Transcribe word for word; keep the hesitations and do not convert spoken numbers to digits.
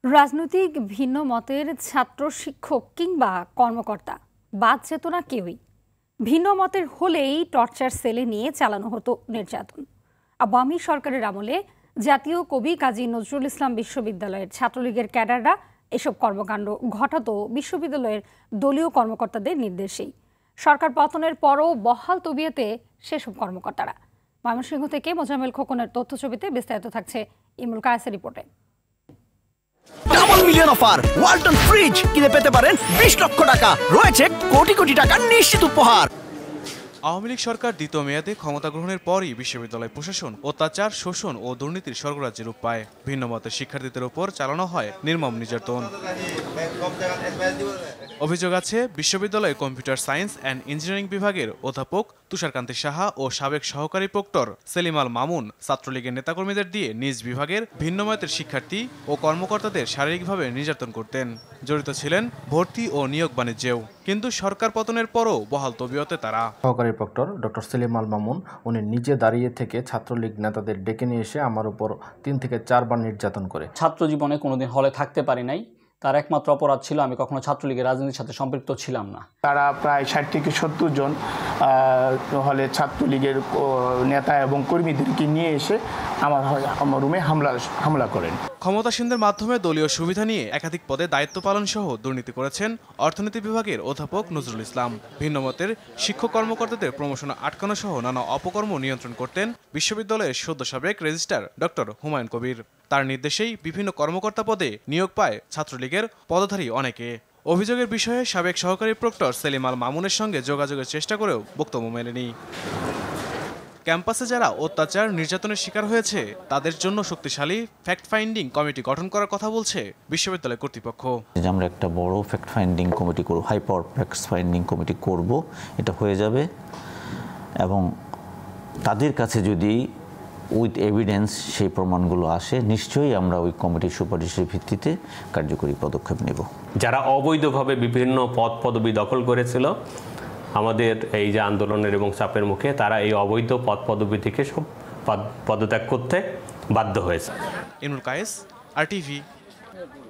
রাজনৈতিক ভিন্ন মতের ছাত্র শিক্ষক কিংবা কর্মকর্তা বাদ যেত না কেউই। ভিন্ন মতের হলেই টর্চার সেলে নিয়ে চালানো হতো নির্যাতন। আওয়ামী সরকারের আমলে জাতীয় কবি কাজী নজরুল ইসলাম বিশ্ববিদ্যালয়ের ছাত্রলীগের ক্যাডাররা এসব কর্মকাণ্ড ঘটাতো বিশ্ববিদ্যালয়ের দলীয় কর্মকর্তাদের নির্দেশেই। সরকার পতনের পরও বহাল তবিয়তে সেসব কর্মকর্তারা। ময়মনসিংহ থেকে মোজাম্মেল খোকনের তথ্যছবিতে বিস্তারিত থাকছে ইমরুল কায়েসের রিপোর্টে। Double million offer Walton fridge কিনে পেতে পারেন বিশ লক্ষ টাকা, রয়েছে কোটি কোটি টাকার নিশ্চিত উপহার। আওয়ামী লীগ সরকার দ্বিতীয় মেয়াদে ক্ষমতা গ্রহণের পরই বিশ্ববিদ্যালয় প্রশাসন অত্যাচার, শোষণ ও দুর্নীতির স্বর্গরাজ্যে রূপ পায়। ভিন্ন মতের শিক্ষার্থীদের উপর চালানো হয় নির্মম নির্যাতন। অভিযোগ আছে, বিশ্ববিদ্যালয়ের কম্পিউটার সায়েন্স অ্যান্ড ইঞ্জিনিয়ারিং বিভাগের অধ্যাপক তুষারকান্তি সাহা ও সাবেক সহকারী প্রক্টর সেলিম আল মামুন ছাত্রলীগের নেতাকর্মীদের দিয়ে নিজ বিভাগের ভিন্ন মতের শিক্ষার্থী ও কর্মকর্তাদের শারীরিকভাবে নির্যাতন করতেন। জড়িত ছিলেন ভর্তি ও নিয়োগ বাণিজ্যেও। কিন্তু সরকার পতনের পরও বহাল তবিয়তে তারা। সহকারী প্রক্টর ডক্টর সেলিম আল মামুন উনি নিজে দাঁড়িয়ে থেকে ছাত্রলীগ নেতাদের ডেকে নিয়ে এসে আমার উপর তিন থেকে চারবার নির্যাতন করে। ছাত্র জীবনে কোনোদিন হলে থাকতে পারি নাই। তার একমাত্র অপরাধ ছিল আমি কখনো ছাত্রলীগের রাজনীতির সাথে সম্পৃক্ত ছিলাম না। তারা প্রায় ষাট থেকে সত্তর জন হলে ছাত্রলীগের নেতা এবং কর্মীদেরকে নিয়ে এসে আমার আমার রুমে হামলা হামলা করেন। ক্ষমতাসীনদের মাধ্যমে দলীয় সুবিধা নিয়ে একাধিক পদে দায়িত্ব পালন সহ দুর্নীতি করেছেন অর্থনীতি বিভাগের অধ্যাপক নজরুল ইসলাম। ভিন্নমতের শিক্ষক কর্মকর্তাদের প্রমোশন আটকানো সহ নানা অপকর্ম নিয়ন্ত্রণ করতেন বিশ্ববিদ্যালয়ের সদ্য সাবেক রেজিস্ট্রার ডক্টর হুমায়ুন কবির। তার নির্দেশেই বিভিন্ন কর্মকর্তা পদে নিয়োগ পায় ছাত্রলীগের পদধারী অনেকে। অভিযোগের বিষয়ে সাবেক সহকারী প্রক্টর সেলিম আল মামুনের সঙ্গে যোগাযোগের চেষ্টা করেও বক্তব্য মেলেনি। ক্যাম্পাসে যারা অত্যাচার নির্যাতনের শিকার হয়েছে তাদের জন্য শক্তিশালী ফ্যাক্ট ফাইন্ডিং কমিটি গঠন করার কথা বলছে বিশ্ববিদ্যালয় কর্তৃপক্ষ। আমরা একটা বড় ফ্যাক্ট ফাইন্ডিং কমিটি করব, high power fact finding committee করব, এটা হয়ে যাবে এবং তাদের কাছে যদি উইথ এভিডেন্স সেই প্রমাণগুলো আসে, নিশ্চয়ই আমরা ওই কমিটির সুপারিশের ভিত্তিতে কার্যকরী পদক্ষেপ নেব। যারা অবৈধভাবে বিভিন্ন পদ পদবি দখল করেছিল আমাদের এই যে আন্দোলনের এবং চাপের মুখে, তারা এই অবৈধ পদ পদবি থেকে সব পদত্যাগ করতে বাধ্য হয়েছে। ইমরুল কায়েস, আর টিভি।